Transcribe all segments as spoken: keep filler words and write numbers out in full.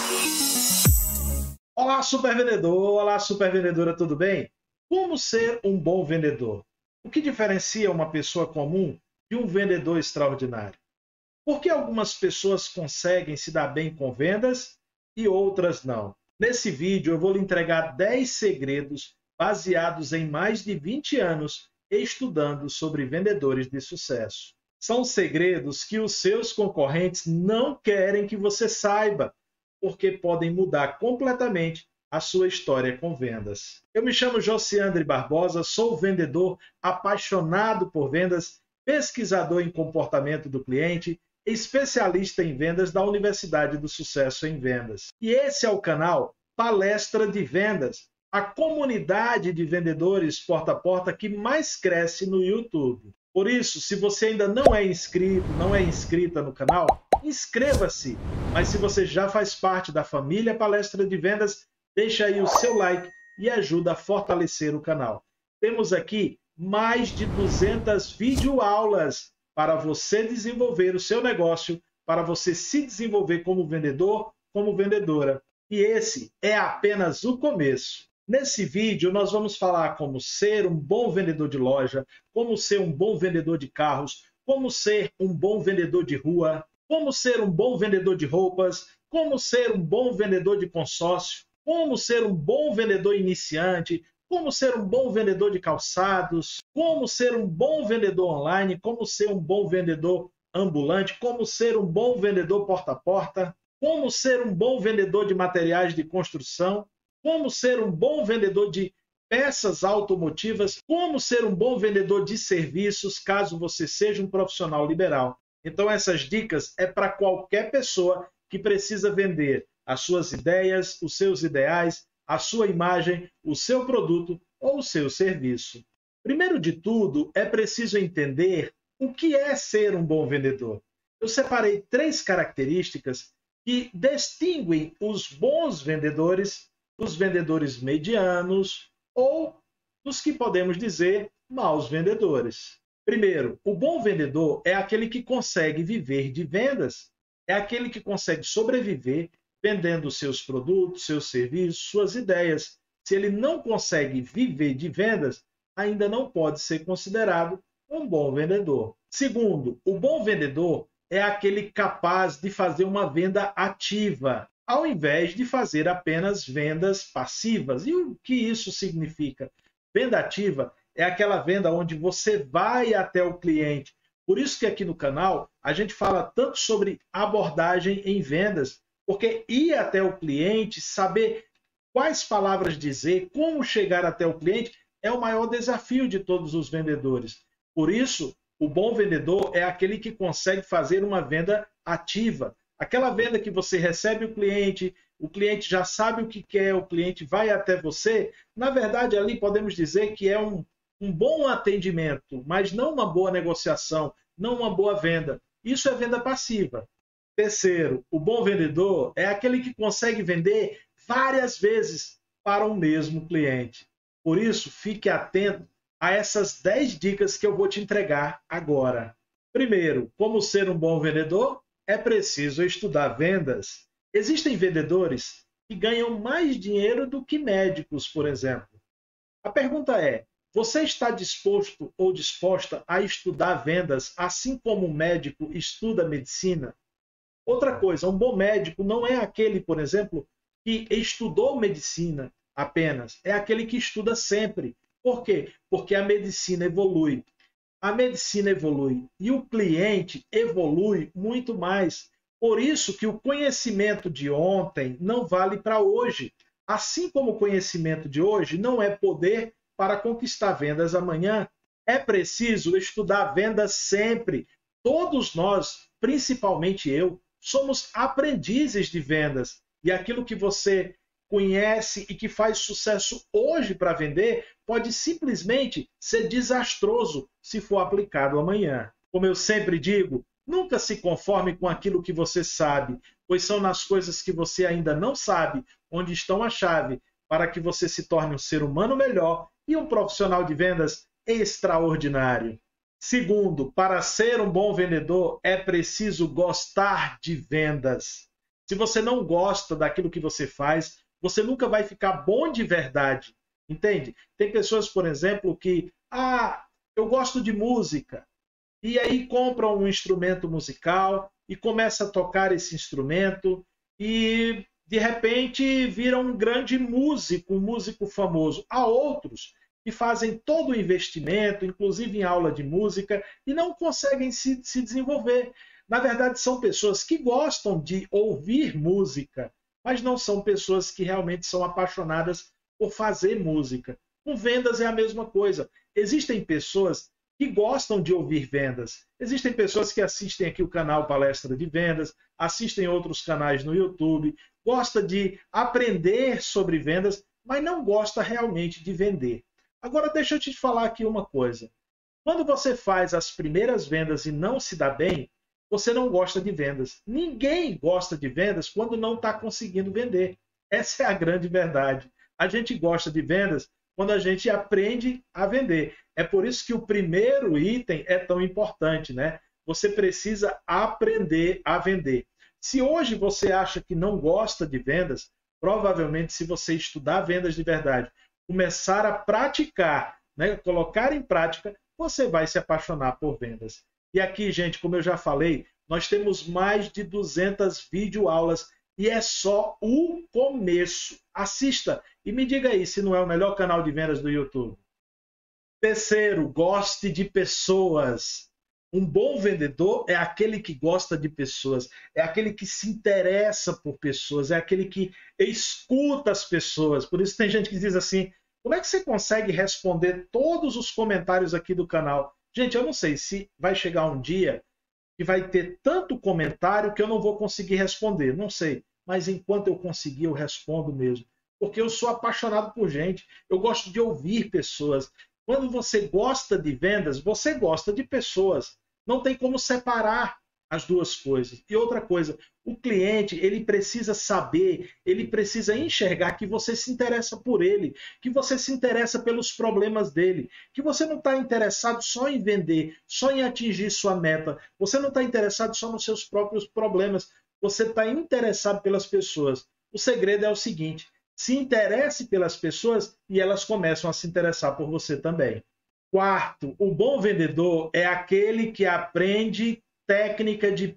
Olá, super vendedor! Olá, super vendedora, tudo bem? Como ser um bom vendedor? O que diferencia uma pessoa comum de um vendedor extraordinário? Por que algumas pessoas conseguem se dar bem com vendas e outras não? Nesse vídeo eu vou lhe entregar dez segredos baseados em mais de vinte anos estudando sobre vendedores de sucesso. São segredos que os seus concorrentes não querem que você saiba, porque podem mudar completamente a sua história com vendas. Eu me chamo Josiandre Barbosa, sou vendedor apaixonado por vendas, pesquisador em comportamento do cliente, especialista em vendas da Universidade do Sucesso em Vendas. E esse é o canal Palestra de Vendas, a comunidade de vendedores porta a porta que mais cresce no YouTube. Por isso, se você ainda não é inscrito, não é inscrita no canal, inscreva-se. Mas se você já faz parte da família Palestra de Vendas, deixa aí o seu like e ajuda a fortalecer o canal. Temos aqui mais de duzentas videoaulas para você desenvolver o seu negócio, para você se desenvolver como vendedor, como vendedora. E esse é apenas o começo. Nesse vídeo, nós vamos falar como ser um bom vendedor de loja, como ser um bom vendedor de carros, como ser um bom vendedor de rua, como ser um bom vendedor de roupas, como ser um bom vendedor de consórcio, como ser um bom vendedor iniciante, como ser um bom vendedor de calçados, como ser um bom vendedor online, como ser um bom vendedor ambulante, como ser um bom vendedor porta a porta, como ser um bom vendedor de materiais de construção, como ser um bom vendedor de peças automotivas, como ser um bom vendedor de serviços, caso você seja um profissional liberal. Então essas dicas é para qualquer pessoa que precisa vender as suas ideias, os seus ideais, a sua imagem, o seu produto ou o seu serviço. Primeiro de tudo, é preciso entender o que é ser um bom vendedor. Eu separei três características que distinguem os bons vendedores dos vendedores medianos ou dos que podemos dizer maus vendedores. Primeiro, o bom vendedor é aquele que consegue viver de vendas, é aquele que consegue sobreviver vendendo seus produtos, seus serviços, suas ideias. Se ele não consegue viver de vendas, ainda não pode ser considerado um bom vendedor. Segundo, o bom vendedor é aquele capaz de fazer uma venda ativa, ao invés de fazer apenas vendas passivas. E o que isso significa? Venda ativa é aquela venda onde você vai até o cliente. Por isso que aqui no canal a gente fala tanto sobre abordagem em vendas, porque ir até o cliente, saber quais palavras dizer, como chegar até o cliente, é o maior desafio de todos os vendedores. Por isso, o bom vendedor é aquele que consegue fazer uma venda ativa. Aquela venda que você recebe o cliente, o cliente já sabe o que quer, o cliente vai até você. Na verdade, ali podemos dizer que é um, um bom atendimento, mas não uma boa negociação, não uma boa venda. Isso é venda passiva. Terceiro, o bom vendedor é aquele que consegue vender várias vezes para o mesmo cliente. Por isso, fique atento a essas dez dicas que eu vou te entregar agora. Primeiro, como ser um bom vendedor? É preciso estudar vendas. Existem vendedores que ganham mais dinheiro do que médicos, por exemplo. A pergunta é, você está disposto ou disposta a estudar vendas assim como um médico estuda medicina? Outra coisa, um bom médico não é aquele, por exemplo, que estudou medicina apenas. É aquele que estuda sempre. Por quê? Porque a medicina evolui. A medicina evolui e o cliente evolui muito mais. Por isso que o conhecimento de ontem não vale para hoje. Assim como o conhecimento de hoje não é poder para conquistar vendas amanhã. É preciso estudar vendas sempre. Todos nós, principalmente eu, somos aprendizes de vendas. E aquilo que você conhece e que faz sucesso hoje para vender, pode simplesmente ser desastroso se for aplicado amanhã. Como eu sempre digo, nunca se conforme com aquilo que você sabe, pois são nas coisas que você ainda não sabe onde estão a chave para que você se torne um ser humano melhor e um profissional de vendas extraordinário. Segundo, para ser um bom vendedor é preciso gostar de vendas. Se você não gosta daquilo que você faz, você nunca vai ficar bom de verdade. Entende? Tem pessoas, por exemplo, que, ah, eu gosto de música, e aí compram um instrumento musical e começa a tocar esse instrumento e, de repente, viram um grande músico, um músico famoso. Há outros que fazem todo o investimento, inclusive em aula de música, e não conseguem se, se desenvolver. Na verdade, são pessoas que gostam de ouvir música, mas não são pessoas que realmente são apaixonadas por fazer música. Com vendas é a mesma coisa. Existem pessoas que gostam de ouvir vendas. Existem pessoas que assistem aqui o canal Palestra de Vendas, assistem outros canais no YouTube, gosta de aprender sobre vendas, mas não gosta realmente de vender. Agora deixa eu te falar aqui uma coisa. Quando você faz as primeiras vendas e não se dá bem, você não gosta de vendas. Ninguém gosta de vendas quando não está conseguindo vender. Essa é a grande verdade. A gente gosta de vendas quando a gente aprende a vender. É por isso que o primeiro item é tão importante, né? Você precisa aprender a vender. Se hoje você acha que não gosta de vendas, provavelmente se você estudar vendas de verdade, começar a praticar, né, colocar em prática, você vai se apaixonar por vendas. E aqui, gente, como eu já falei, nós temos mais de duzentas videoaulas e é só o começo. Assista e me diga aí se não é o melhor canal de vendas do YouTube. Terceiro, goste de pessoas. Um bom vendedor é aquele que gosta de pessoas, é aquele que se interessa por pessoas, é aquele que escuta as pessoas. Por isso tem gente que diz assim, como é que você consegue responder todos os comentários aqui do canal? Gente, eu não sei se vai chegar um dia que vai ter tanto comentário que eu não vou conseguir responder. Não sei. Mas enquanto eu conseguir, eu respondo mesmo. Porque eu sou apaixonado por gente. Eu gosto de ouvir pessoas. Quando você gosta de vendas, você gosta de pessoas. Não tem como separar as duas coisas. E outra coisa, o cliente, ele precisa saber, ele precisa enxergar que você se interessa por ele, que você se interessa pelos problemas dele, que você não está interessado só em vender, só em atingir sua meta, você não está interessado só nos seus próprios problemas, você está interessado pelas pessoas. O segredo é o seguinte, se interesse pelas pessoas e elas começam a se interessar por você também. Quarto, o bom vendedor é aquele que aprende técnica de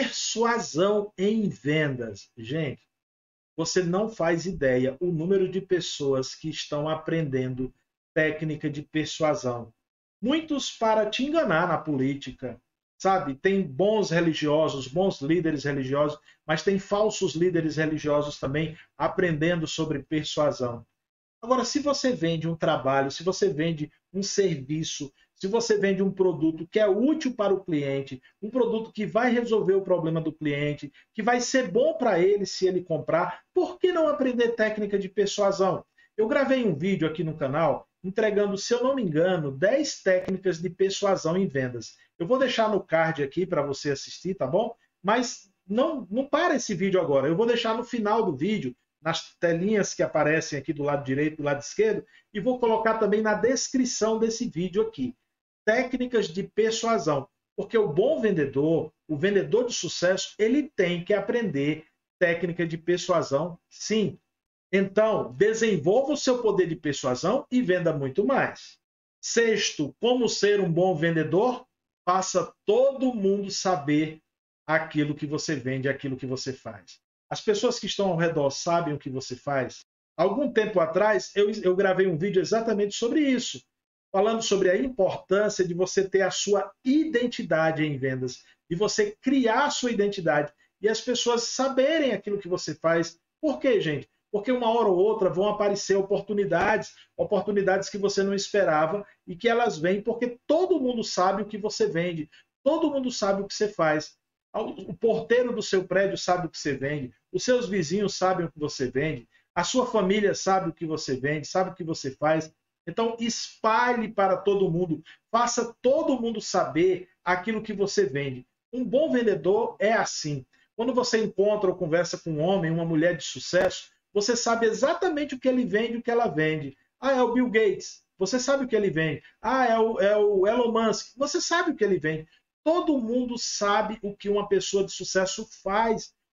persuasão em vendas. Gente, você não faz ideia o número de pessoas que estão aprendendo técnica de persuasão. Muitos para te enganar na política, sabe? Tem bons religiosos, bons líderes religiosos, mas tem falsos líderes religiosos também aprendendo sobre persuasão. Agora, se você vende um trabalho, se você vende um serviço, se você vende um produto que é útil para o cliente, um produto que vai resolver o problema do cliente, que vai ser bom para ele se ele comprar, por que não aprender técnica de persuasão? Eu gravei um vídeo aqui no canal entregando, se eu não me engano, dez técnicas de persuasão em vendas. Eu vou deixar no card aqui para você assistir, tá bom? Mas não, não para esse vídeo agora, eu vou deixar no final do vídeo, nas telinhas que aparecem aqui do lado direito e do lado esquerdo, e vou colocar também na descrição desse vídeo aqui. Técnicas de persuasão. Porque o bom vendedor, o vendedor de sucesso, ele tem que aprender técnica de persuasão, sim. Então, desenvolva o seu poder de persuasão e venda muito mais. Sexto, como ser um bom vendedor? Faça todo mundo saber aquilo que você vende, aquilo que você faz. As pessoas que estão ao redor sabem o que você faz? Algum tempo atrás, eu, eu gravei um vídeo exatamente sobre isso, falando sobre a importância de você ter a sua identidade em vendas, de você criar a sua identidade e as pessoas saberem aquilo que você faz. Por quê, gente? Porque uma hora ou outra vão aparecer oportunidades, oportunidades que você não esperava e que elas vêm porque todo mundo sabe o que você vende, todo mundo sabe o que você faz. O porteiro do seu prédio sabe o que você vende, os seus vizinhos sabem o que você vende, a sua família sabe o que você vende, sabe o que você faz. Então, espalhe para todo mundo, faça todo mundo saber aquilo que você vende. Um bom vendedor é assim. Quando você encontra ou conversa com um homem, uma mulher de sucesso, você sabe exatamente o que ele vende e o que ela vende. Ah, é o Bill Gates. Você sabe o que ele vende. Ah, é o, é o Elon Musk. Você sabe o que ele vende. Todo mundo sabe o que uma pessoa de sucesso faz,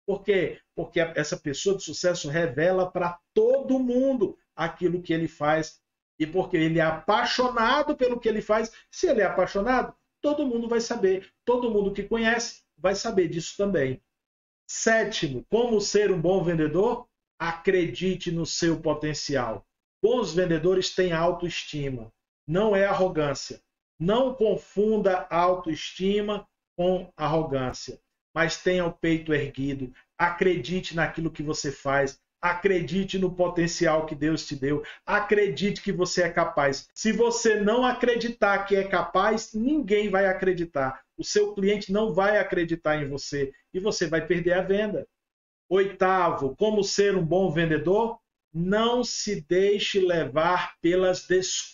Por quê? Porque essa pessoa de sucesso revela para todo mundo aquilo que ele faz. E porque ele é apaixonado pelo que ele faz. Se ele é apaixonado, todo mundo vai saber. Todo mundo que conhece vai saber disso também. Sétimo, como ser um bom vendedor? Acredite no seu potencial. Bons vendedores têm autoestima. Não é arrogância. Não confunda autoestima com arrogância. Mas tenha o peito erguido. Acredite naquilo que você faz. Acredite no potencial que Deus te deu. Acredite que você é capaz. Se você não acreditar que é capaz, ninguém vai acreditar. O seu cliente não vai acreditar em você e você vai perder a venda. Oitavo, como ser um bom vendedor? Não se deixe levar pelas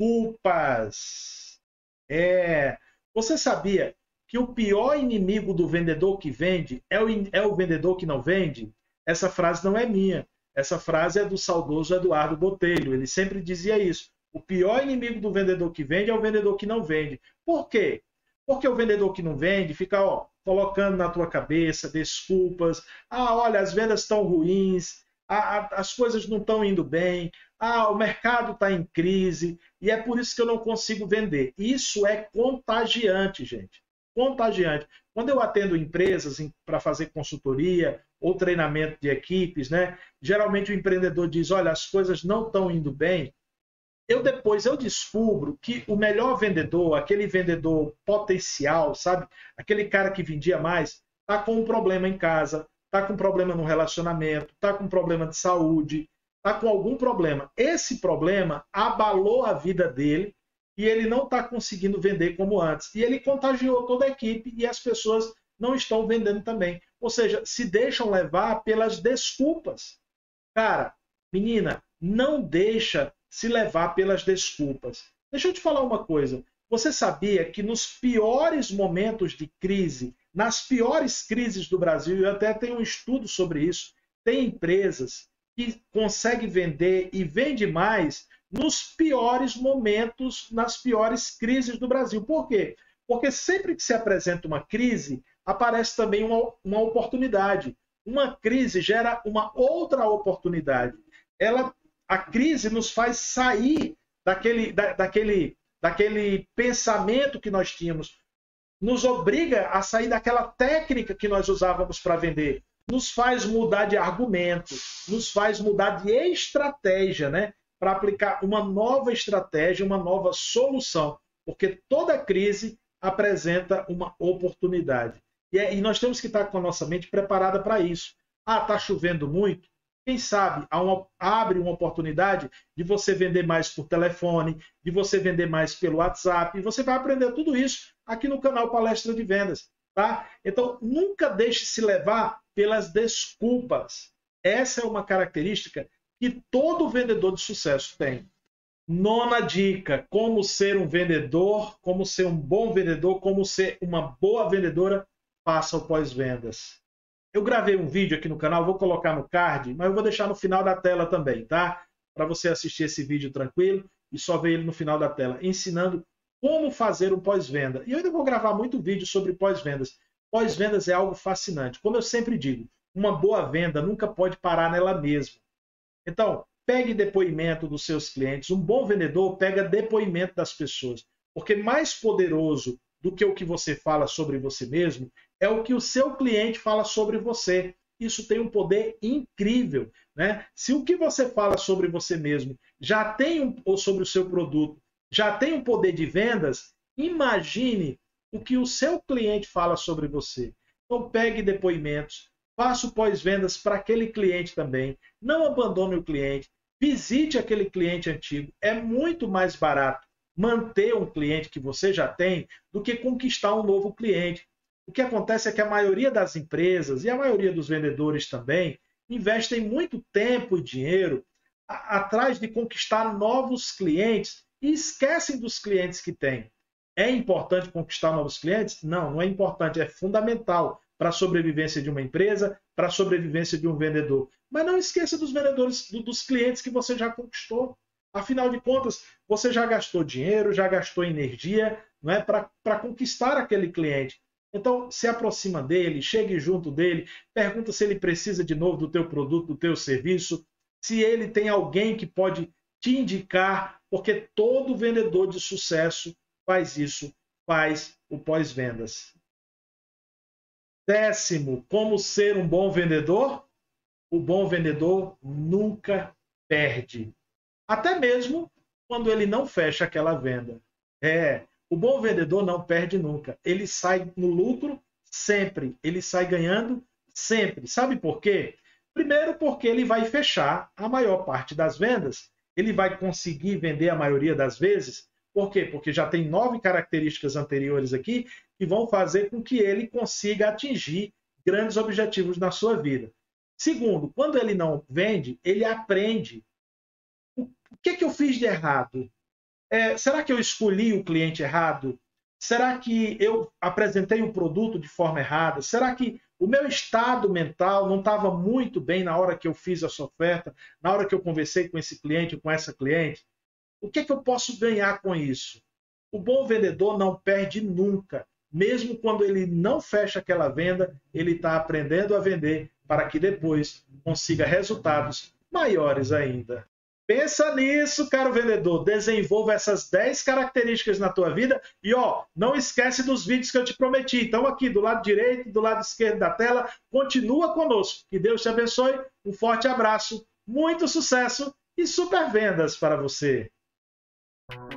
desculpas. É, você sabia que o pior inimigo do vendedor que vende é o, é o vendedor que não vende? Essa frase não é minha. Essa frase é do saudoso Eduardo Botelho. Ele sempre dizia isso. O pior inimigo do vendedor que vende é o vendedor que não vende. Por quê? Porque o vendedor que não vende fica ó, colocando na tua cabeça desculpas. Ah, olha, as vendas estão ruins. Ah, as coisas não estão indo bem. Ah, o mercado está em crise. E é por isso que eu não consigo vender. Isso é contagiante, gente. Contagiante. Quando eu atendo empresas para fazer consultoria ou treinamento de equipes, né? Geralmente o empreendedor diz, olha, as coisas não estão indo bem. Eu depois eu descubro que o melhor vendedor, aquele vendedor potencial, sabe? Aquele cara que vendia mais, está com um problema em casa, está com um problema no relacionamento, está com um problema de saúde, está com algum problema. Esse problema abalou a vida dele e ele não está conseguindo vender como antes. E ele contagiou toda a equipe e as pessoas não estão vendendo também. Ou seja, se deixam levar pelas desculpas. Cara, menina, não deixa se levar pelas desculpas. Deixa eu te falar uma coisa. Você sabia que nos piores momentos de crise, nas piores crises do Brasil, eu até tenho um estudo sobre isso, tem empresas que conseguem vender e vende mais nos piores momentos, nas piores crises do Brasil. Por quê? Porque sempre que se apresenta uma crise, aparece também uma, uma oportunidade. Uma crise gera uma outra oportunidade. Ela, a crise nos faz sair daquele, da, daquele, daquele pensamento que nós tínhamos. Nos obriga a sair daquela técnica que nós usávamos para vender. Nos faz mudar de argumento, nos faz mudar de estratégia, né? Para aplicar uma nova estratégia, uma nova solução. Porque toda crise apresenta uma oportunidade. E, é, e nós temos que estar com a nossa mente preparada para isso. Ah, está chovendo muito? Quem sabe há uma, abre uma oportunidade de você vender mais por telefone, de você vender mais pelo WhatsApp, e você vai aprender tudo isso aqui no canal Palestra de Vendas. Tá? Então, nunca deixe se levar pelas desculpas. Essa é uma característica que todo vendedor de sucesso tem. Nona dica, como ser um vendedor, como ser um bom vendedor, como ser uma boa vendedora, faça o pós-vendas. Eu gravei um vídeo aqui no canal, vou colocar no card, mas eu vou deixar no final da tela também, tá? Para você assistir esse vídeo tranquilo e só ver ele no final da tela, ensinando como fazer um pós-venda. E eu ainda vou gravar muito vídeo sobre pós-vendas. Pós-vendas é algo fascinante. Como eu sempre digo, uma boa venda nunca pode parar nela mesma. Então, pegue depoimento dos seus clientes. Um bom vendedor pega depoimento das pessoas. Porque mais poderoso do que o que você fala sobre você mesmo é o que o seu cliente fala sobre você. Isso tem um poder incrível, né? Se o que você fala sobre você mesmo já tem um, ou sobre o seu produto, já tem um poder de vendas, imagine o que o seu cliente fala sobre você. Então pegue depoimentos, faça o pós-vendas para aquele cliente também. Não abandone o cliente. Visite aquele cliente antigo. É muito mais barato manter um cliente que você já tem do que conquistar um novo cliente. O que acontece é que a maioria das empresas e a maioria dos vendedores também investem muito tempo e dinheiro a, atrás de conquistar novos clientes e esquecem dos clientes que têm. É importante conquistar novos clientes? Não, não é importante, é fundamental para a sobrevivência de uma empresa, para a sobrevivência de um vendedor. Mas não esqueça dos vendedores, dos clientes que você já conquistou. Afinal de contas, você já gastou dinheiro, já gastou energia, não é, para conquistar aquele cliente. Então, se aproxima dele, chegue junto dele, pergunta se ele precisa de novo do teu produto, do teu serviço, se ele tem alguém que pode te indicar, porque todo vendedor de sucesso faz isso, faz o pós-vendas. Décimo, como ser um bom vendedor? O bom vendedor nunca perde. Até mesmo quando ele não fecha aquela venda. É, o bom vendedor não perde nunca. Ele sai no lucro sempre. Ele sai ganhando sempre. Sabe por quê? Primeiro, porque ele vai fechar a maior parte das vendas. Ele vai conseguir vender a maioria das vezes. Por quê? Porque já tem nove características anteriores aqui que vão fazer com que ele consiga atingir grandes objetivos na sua vida. Segundo, quando ele não vende, ele aprende. O que, que eu fiz de errado? É, será que eu escolhi o cliente errado? Será que eu apresentei o produto de forma errada? Será que o meu estado mental não estava muito bem na hora que eu fiz essa oferta, na hora que eu conversei com esse cliente, com essa cliente? O que, que eu posso ganhar com isso? O bom vendedor não perde nunca. Mesmo quando ele não fecha aquela venda, ele está aprendendo a vender para que depois consiga resultados maiores ainda. Pensa nisso, caro vendedor. Desenvolva essas dez características na tua vida e, ó, não esquece dos vídeos que eu te prometi. Então, aqui do lado direito e do lado esquerdo da tela, continua conosco. Que Deus te abençoe. Um forte abraço, muito sucesso e super vendas para você.